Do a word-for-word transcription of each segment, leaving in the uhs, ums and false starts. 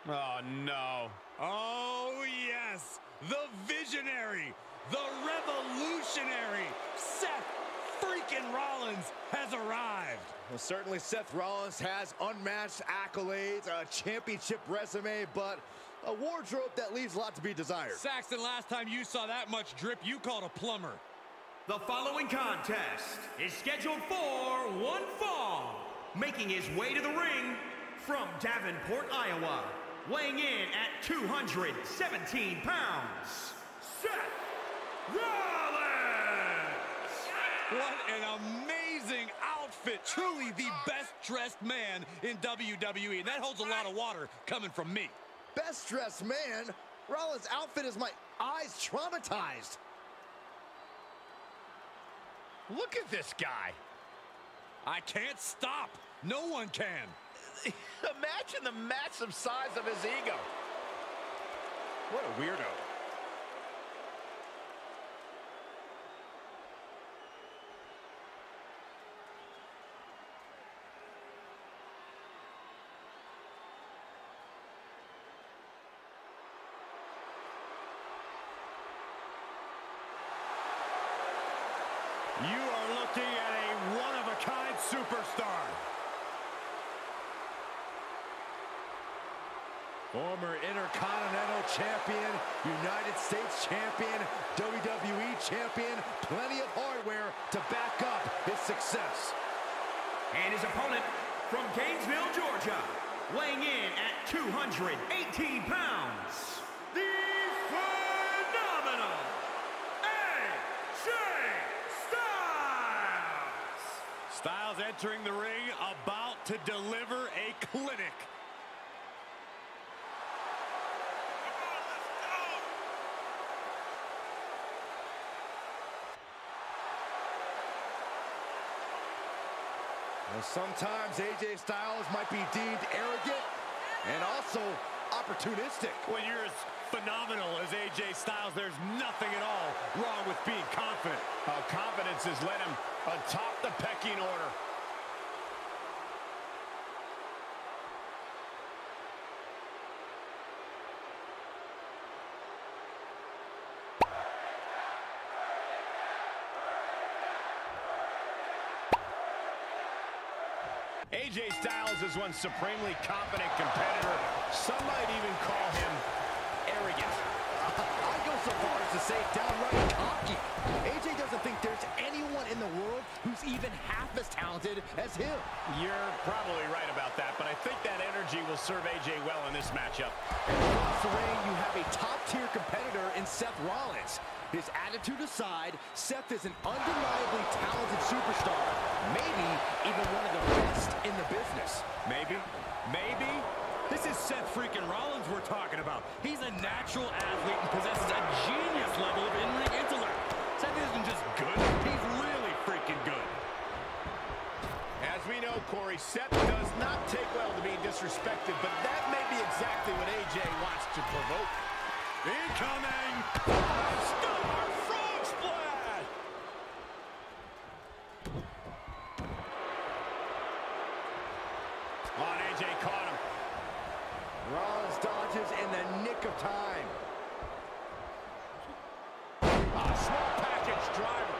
Oh, no. Oh, yes. The visionary, the revolutionary, Seth freaking Rollins has arrived. Well, certainly Seth Rollins has unmatched accolades, a championship resume, but a wardrobe that leaves a lot to be desired. Saxton, last time you saw that much drip, you called a plumber. The following contest is scheduled for one fall. Making his way to the ring from Davenport, Iowa, weighing in at two hundred seventeen pounds, Seth Rollins! What an amazing outfit. Truly the best dressed man in W W E. And that holds a lot of water coming from me. Best dressed man? Rollins' outfit has my eyes traumatized. Look at this guy. I can't stop. No one can. Imagine the massive size of his ego. What a weirdo. You are looking at a one-of-a-kind superstar. Former Intercontinental Champion, United States Champion, W W E Champion, plenty of hardware to back up his success. And his opponent from Gainesville, Georgia, weighing in at two hundred eighteen pounds, the phenomenal A J Styles! Styles entering the ring, about to deliver a clinic. Well, sometimes A J Styles might be deemed arrogant and also opportunistic. When you're as phenomenal as A J Styles, there's nothing at all wrong with being confident. Uh, confidence has led him atop the pecking order. A J Styles is one supremely confident competitor. Some might even call him arrogant. I'd go so far as to say downright cocky. A J doesn't think there's anyone in the world who's even half as talented as him. You're probably right about that, but I think that energy will serve A J well in this matchup. Across the ring, you have a top-tier competitor in Seth Rollins. His attitude aside, Seth is an undeniably talented superstar. Maybe even one of the best in the business. Maybe, maybe. This is Seth freaking Rollins we're talking about. He's a natural athlete and possesses a genius level of in-ring intellect. Seth isn't just good, he's really freaking good. As we know, Corey, Seth does not take well to being disrespected, but that may be exactly what A J wants to provoke. Incoming! Five-star frog splash! On, A J caught him. Rollins dodges in the nick of time. A small package driver.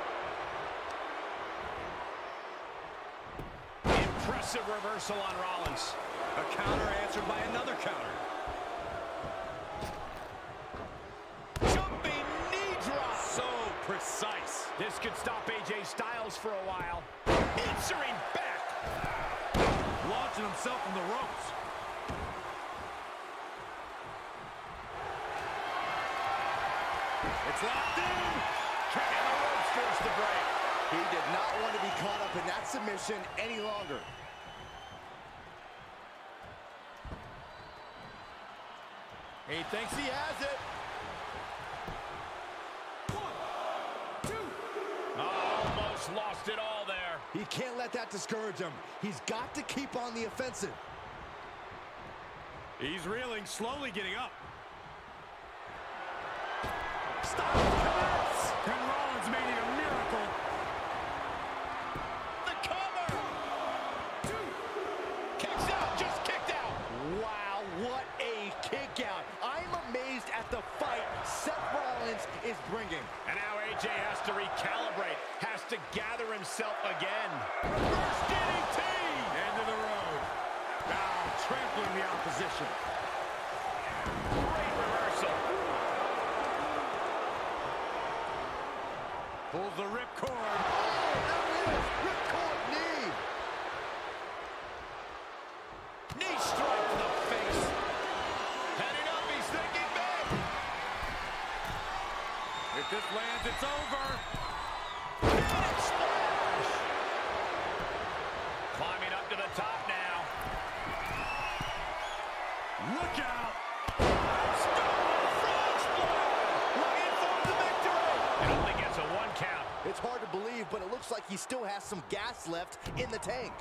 Impressive reversal on Rollins. A counter answered by another counter. Jumping knee drop. So precise. This could stop A J Styles for a while. Answering back. Launching himself from the ropes. It's locked in. And the ropes forced to break. He did not want to be caught up in that submission any longer. He thinks he has it. One, two. Almost lost it all there. He can't let that discourage him. He's got to keep on the offensive. He's reeling, slowly getting up. Styles connects. And Rollins may need a miracle. The cover. Two. Kicks out, just kicked out. Wow, what a is bringing. And now A J has to recalibrate, has to gather himself again. Reverse D D T! End of the road. Now trampling the opposition. Great reversal. Pulls the ripcord. Oh, there it is. Ripcord knee. Knee strike to the face. Heading up, he's thinking big. If this lands, it's over. Big splash. Climbing up to the top now. Look out. Looking for the victory. It only gets a one count. It's hard to believe, but it looks like he still has some gas left in the tank.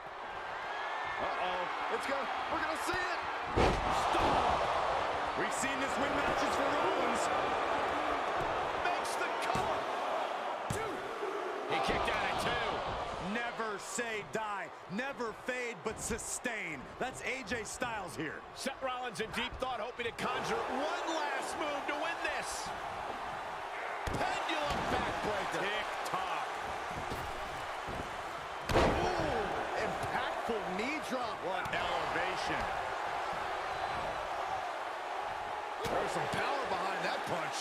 Uh-oh. It's gonna, we're gonna see it. Stop. We've seen this win matches for Rollins. Makes the cover. Two. He kicked out at two. Never say die. Never fade, but sustain. That's A J Styles here. Seth Rollins in deep thought, hoping to conjure one last move to win this. Pendulum backbreaker. Tick-tock. Ooh, impactful knee drop. What elevation. There's some power behind that punch.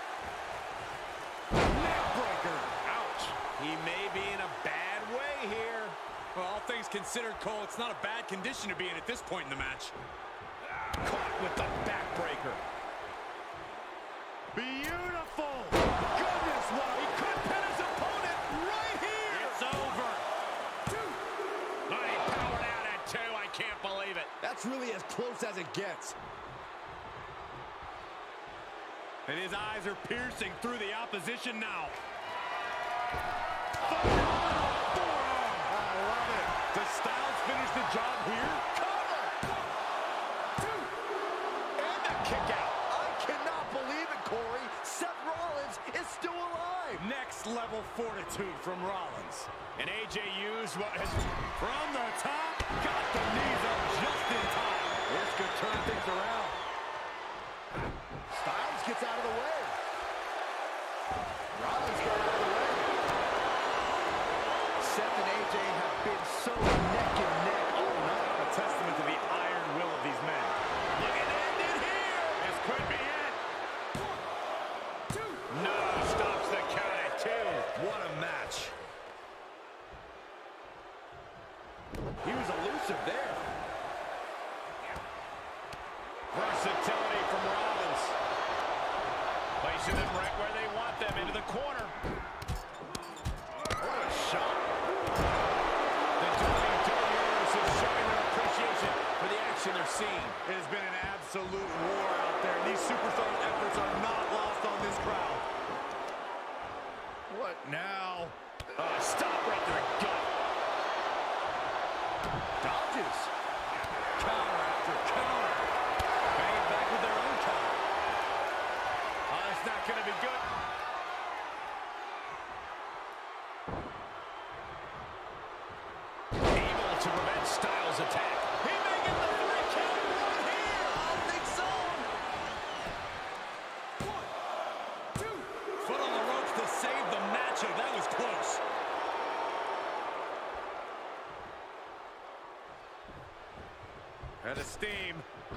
Neckbreaker. Ouch. He may be in a bad way here. Well, all things considered, Cole, it's not a bad condition to be in at this point in the match. Caught with the backbreaker. Beautiful. Goodness, what He could pin his opponent right here. It's over. Two. Oh, he powered out at two. I can't believe it. That's really as close as it gets. And his eyes are piercing through the opposition now. I love it. Does Styles finish the job here? Cover. Two. And the kick out. I cannot believe it, Corey. Seth Rollins is still alive. Next level fortitude from Rollins. And A J used what has... From the top, got the knees up just in time. This could turn things around. Styles gets out of the way. Rollins got out of the way. Seth and A J have been so neck and neck all night. A testament to the iron will of these men. Look at it in here. This could be it. One, two. No, stops the count at two. What a match. He was elusive there. Versatility from Rollins. Placing them right where they want them, into the corner. What a shot. The W W E Universe is showing their appreciation for the action they're seeing. It has been an absolute war out there. These superstars' efforts are not lost on this crowd. What now? Uh, stop right to the gut. Dodges. Counter after counter. Banging back with their own counter. Oh, it's not going to be good. Able to prevent Styles' attack. He may get the three count right here. I think so. One, two. Foot on the ropes to save the matchup. That was close. Head of steam.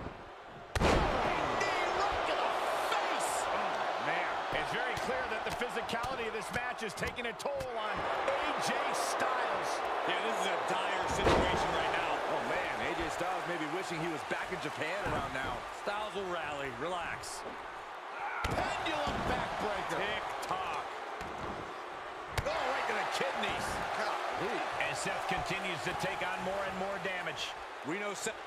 Knee right to the face. Oh, man. It's very clear that the physicality of this match is taking a toll on A J Styles. Yeah, this is a dire situation right now. Oh, man. A J Styles may be wishing he was back in Japan around now. Styles will rally. Relax. Pendulum backbreaker. Tick-tock. Oh, right to the kidneys. Golly. And Seth continues to take on more and more damage. We know Seth.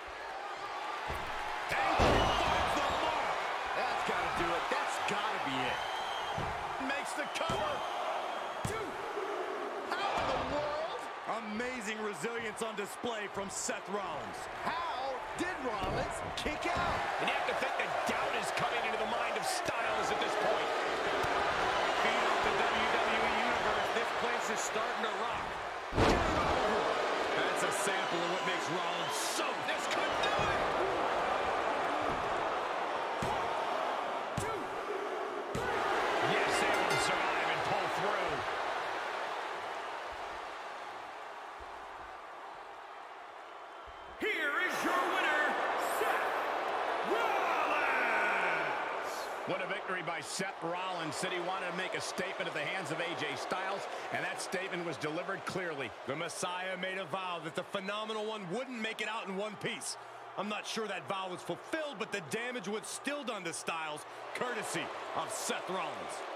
Finds the mark. That's got to do it. That's got to be it. Makes the cover. Two. How in the world? Amazing resilience on display from Seth Rollins. How did Rollins kick out? And you have to think that doubt is coming into the mind of Styles at this point. Feed off the W W E Universe. This place is starting to rock. That's a sample of what makes Rollins so. This could do it. One, two, three. What a victory by Seth Rollins. Said he wanted to make a statement at the hands of A J Styles, and that statement was delivered clearly. The Messiah made a vow that the Phenomenal One wouldn't make it out in one piece. I'm not sure that vow was fulfilled, but the damage was still done to Styles, courtesy of Seth Rollins.